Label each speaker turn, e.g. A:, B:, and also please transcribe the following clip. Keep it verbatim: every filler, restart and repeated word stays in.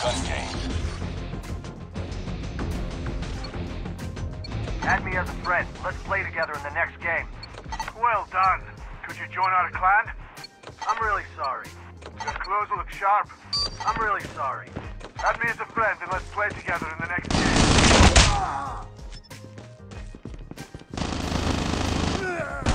A: Gun gained.
B: Add me as a friend. Let's play together in the next game. Well done. Could you join our clan? I'm really sorry. Your clothes look sharp. I'm really sorry. Add me as a friend and let's play together in the next game.